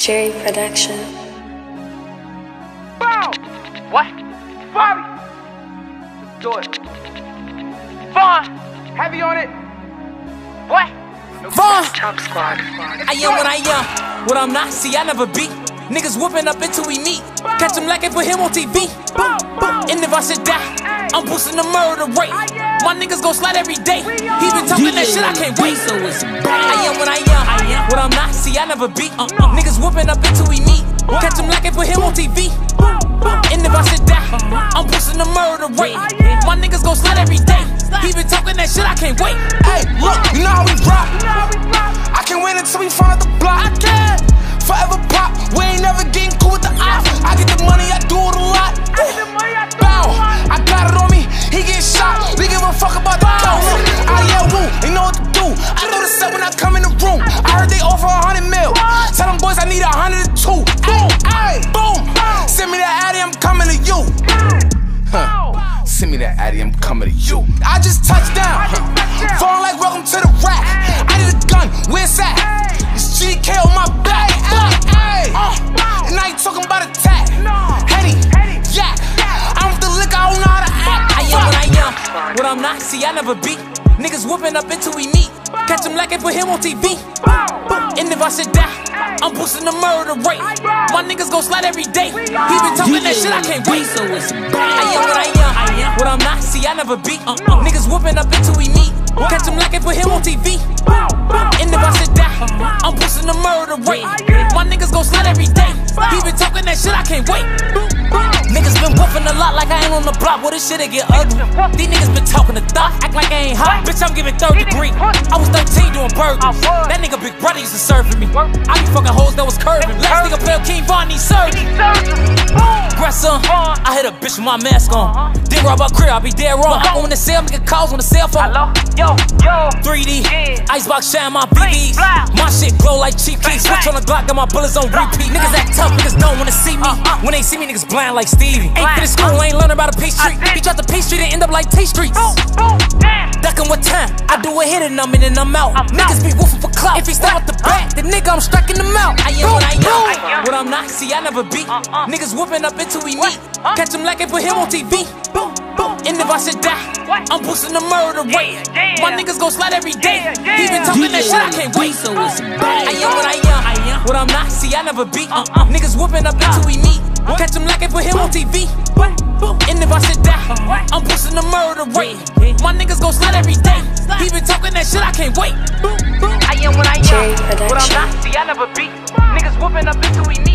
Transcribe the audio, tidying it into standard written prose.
Jerry Production. Bow! What? Bobby! Do it. Vaughn! Heavy on it. What? Vaughn! Top Squad. I am what I am. What I'm not, see, I never beat. Niggas whooping up until we meet. Catch him like it for him on TV. And if I should die, I'm boosting the murder rate. My niggas gon' slide every day. He been talking that shit, I can't wait. So it's I am what I am. What I'm not, see, I never beat. Niggas whooping up until we meet. Catch him like it for him on TV. And if I should die, I'm boosting the murder rate. My niggas gon' slide every day. He been talking that shit, I can't wait. Hey, look, you know how we rock. I can't wait until we find out the block. I can't forever pop. We ain't never getting cool with the ops. I get the money, I do it a lot. Bow, I got it on me. He get shot. We give a fuck about the dough. I yeah, woo, they know what to do. I know the set when I come in the room. I heard they offer 100 mil. Tell them boys I need 102. Boom, ay, boom. Send me that Addy, I'm coming to you. Send me that Addy, I'm coming to you. I just touched down. Falling like welcome to the rack. I need a gun, where's that? It's GK on my back. And now you talking about attack. Henny, yak. I'm with the liquor, I don't know how to act. I am what I am. What I'm not, see, I never beat. Niggas whooping up until we meet. Catch him like it for him on TV. And if I should die, I'm boosting the murder rate. My niggas gon' slide every day. He been talking that shit, I can't wait. So it's I am what I am. What I'm not, see, I never beat. Niggas whooping up until we meet. Catch him like it for him on TV. And if I should die, I'm boosting the murder rate. My niggas gon' slide every day. He been talking that shit, I can't wait. Niggas been whooping a lot like I ain't on the block. Well, this shit'll get ugly. These niggas been talking to thought, act like I ain't hot. Bitch, I'm giving third degree. I was 13 doing burgers. That nigga Big Brother used to serve for me. I be fucking hoes that was curving. Last nigga play King Von, he served me. Aggressor, I hit a bitch with my mask on. Then rob her crib, I be dead wrong. I go in the cell, making calls on the cell phone. 3D, Icebox shine my BBs. My shit glow like cheap keys. Switch on the Glock, got my bullets on repeat. Niggas act tough, niggas don't wanna see me. When they see me, niggas blind like Stevie. Ain't finished school, ain't learning about a P Street. He dropped the P Street and end up like T Streets. Duckin' what time? I do a hit and I'm in and I'm out. Niggas be woofing for clout. If he step out the back, the nigga I'm striking them out. I am what I am. What I'm not, see, I never beat. Niggas whooping up until we meet. Catch him like it for him on TV. And if I should die, I'm boosting the murder rate. My niggas gon' slide every day. He been talking that shit, I can't wait. So it's I am what I am. What I'm not, see, I never beat. Niggas whooping up until we meet. Catch him like it for him on TV. And if I should die, I'm boosting the murder rate. My niggas gon' slide every day. He been talking that shit, I can't wait. I am what I am. What I'm not, see, I never beat. Niggas whooping up until we meet.